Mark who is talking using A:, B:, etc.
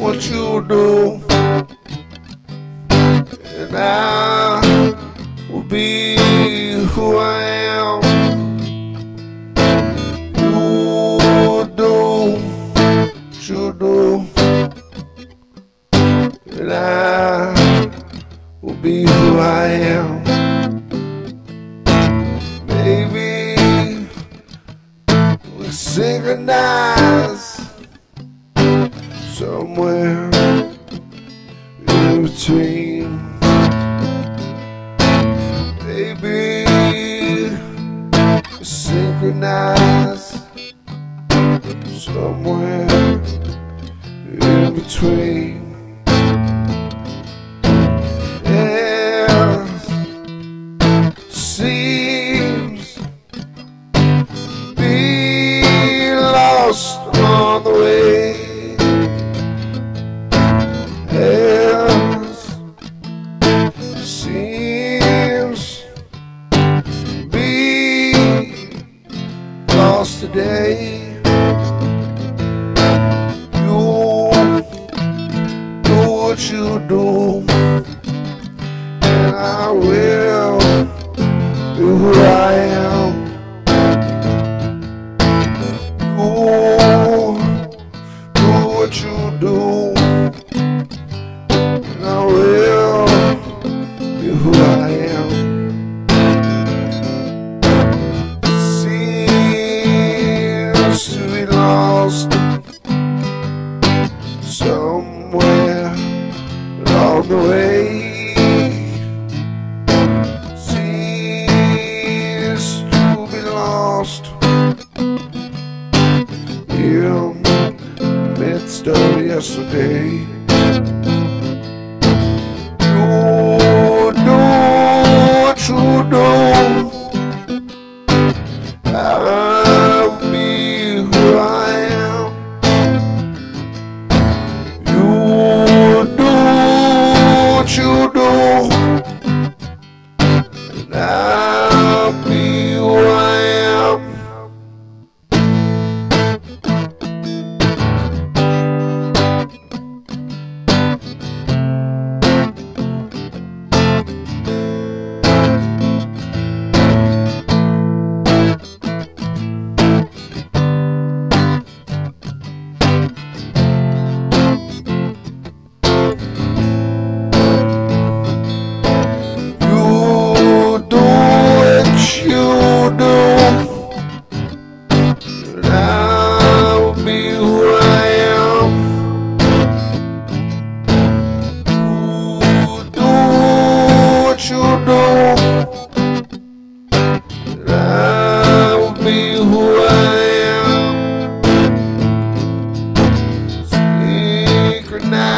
A: what you do, and I will be who I am. You do what you do, and I will be who I am. Maybe we synchronize somewhere in between. Maybe we synchronize somewhere in between. There seems be lost on the way. Else seems be lost today. You do what you do, and I will be who I am. You do what you do, and I will be who I am. Seems to be lost somewhere along the way. Seems to be lost in the midst of yesterday. You do what you do, I'll be who I am. You do what you do, and I'll be who I am. Synchronized